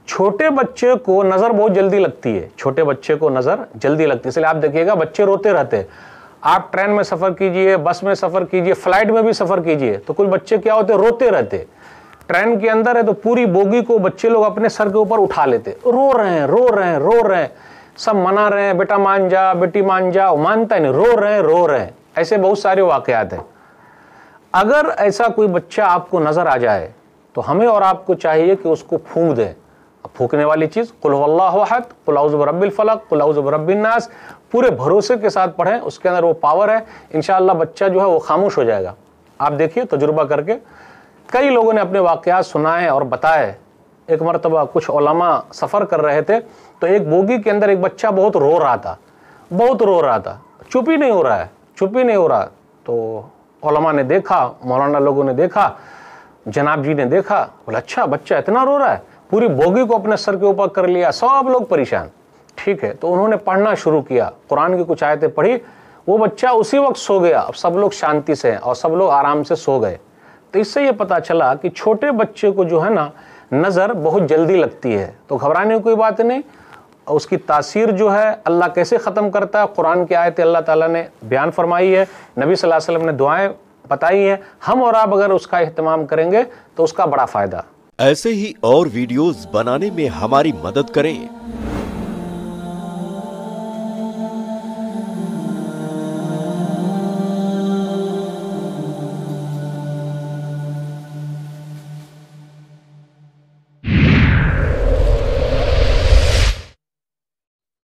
छोटे बच्चे को नज़र बहुत जल्दी लगती है, छोटे बच्चे को नज़र जल्दी लगती है, इसलिए आप देखिएगा बच्चे रोते रहते हैं। आप ट्रेन में सफ़र कीजिए, बस में सफ़र कीजिए, फ्लाइट में भी सफ़र कीजिए, तो कुछ बच्चे क्या होते हैं, रोते रहते। ट्रेन के अंदर है तो पूरी बोगी को बच्चे लोग अपने सर के ऊपर उठा लेते, रो रहे हैं रो रहे हैं रो रहे हैं, सब मना रहे हैं, बेटा मान जा, बेटी मान जा, मानता ही नहीं, रो रहे हैं। ऐसे बहुत सारे वाक़यात हैं। अगर ऐसा कोई बच्चा आपको नज़र आ जाए तो हमें और आपको चाहिए कि उसको फूंक दें। फूंकने वाली चीज़ कुल हुवल्लाहु अहद, कुल औज़ु बिरब्बिल फलक, कुल औज़ु बिरब्बिन नास, पूरे भरोसे के साथ पढ़ें, उसके अंदर वो पावर है। इंशाअल्लाह बच्चा जो है वो खामोश हो जाएगा। आप देखिए तजुर्बा करके, कई लोगों ने अपने वाक़यात सुनाए और बताए। एक मरतबा कुछ उलमा सफ़र कर रहे थे तो एक बोगी के अंदर एक बच्चा बहुत रो रहा था, चुप ही नहीं हो रहा। तो उलमा ने देखा, मौलाना लोगों ने देखा, जनाब जी ने देखा, बोला अच्छा बच्चा इतना रो रहा है, पूरी बोगी को अपने सर के ऊपर कर लिया, सब लोग परेशान। ठीक है, तो उन्होंने पढ़ना शुरू किया, कुरान की कुछ आयतें पढ़ी, वो बच्चा उसी वक्त सो गया। अब सब लोग शांति से हैं और सब लोग आराम से सो गए। तो इससे ये पता चला कि छोटे बच्चे को जो है ना नज़र बहुत जल्दी लगती है, तो घबराने की कोई बात नहीं। उसकी तासीर जो है अल्लाह कैसे ख़त्म करता है, कुरान की आयतें अल्लाह ताला ने बयान फरमाई है, नबी सल्लल्लाहु अलैहि वसल्लम ने दुआएं बताई हैं। हम और आप अगर उसका इह्तिमाम करेंगे तो उसका बड़ा फ़ायदा। ऐसे ही और वीडियोस बनाने में हमारी मदद करें।